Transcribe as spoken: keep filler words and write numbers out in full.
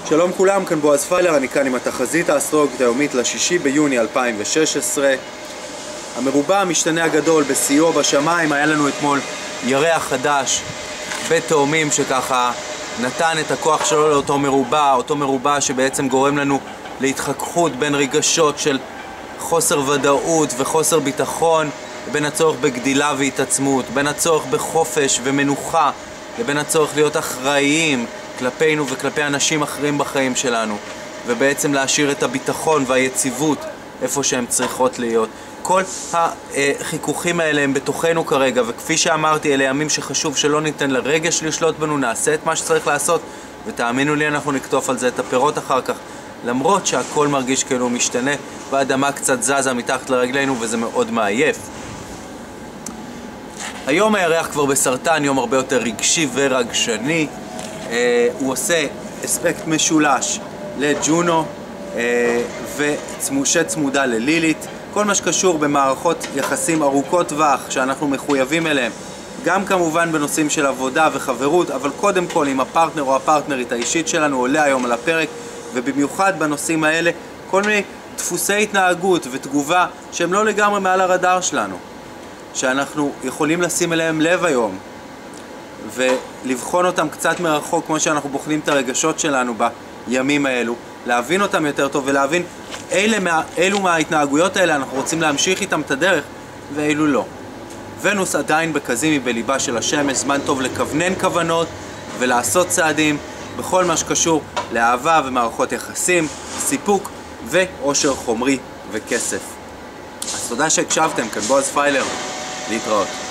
שלום כולם, כאן בועז פיילר, אני כאן עם התחזית האסטרולוגית היומית לשישי ביוני אלפיים ושש עשרה. המרובע המשתנה הגדול בשיאו בשמיים, היה לנו אתמול ירח חדש בתאומים שככה נתן את הכוח שלו לאותו מרובע, אותו מרובע שבעצם גורם לנו להתחככות בין רגשות של חוסר ודאות וחוסר ביטחון, לבין הצורך בגדילה והתעצמות, בין הצורך בחופש ומנוחה, לבין הצורך להיות אחראיים כלפינו וכלפי אנשים אחרים בחיים שלנו, ובעצם להשאיר את הביטחון והיציבות איפה שהם צריכות להיות. כל החיכוכים האלה הם בתוכנו כרגע, וכפי שאמרתי, אלה ימים שחשוב שלא ניתן לרגש לשלוט בנו, נעשה את מה שצריך לעשות, ותאמינו לי, אנחנו נקטוף על זה את הפירות אחר כך, למרות שהכל מרגיש כאילו משתנה, והאדמה קצת זזה מתחת לרגלינו, וזה מאוד מעייף. היום הירח כבר בסרטן, יום הרבה יותר רגשי ורגשני. אה, הוא עושה אספקט משולש לג'ונו אה, ושצמודה ללילית. כל מה שקשור במערכות יחסים ארוכות טווח שאנחנו מחויבים אליהם, גם כמובן בנושאים של עבודה וחברות, אבל קודם כל עם הפרטנר או הפרטנרית האישית שלנו עולה היום על הפרק, ובמיוחד בנושאים האלה כל מיני דפוסי התנהגות ותגובה שהם לא לגמרי מעל הרדאר שלנו, שאנחנו יכולים לשים אליהם לב היום ולבחון אותם קצת מרחוק, כמו שאנחנו בוחנים את הרגשות שלנו בימים האלו, להבין אותם יותר טוב ולהבין אילו, מה, אילו מההתנהגויות האלה אנחנו רוצים להמשיך איתם את הדרך ואילו לא. ונוס עדיין בקזימי בליבה של השמש, זמן טוב לכוונן כוונות ולעשות צעדים בכל מה שקשור לאהבה ומערכות יחסים, סיפוק ואושר חומרי וכסף. אז תודה שהקשבתם, כאן בועז פיילר, להתראות.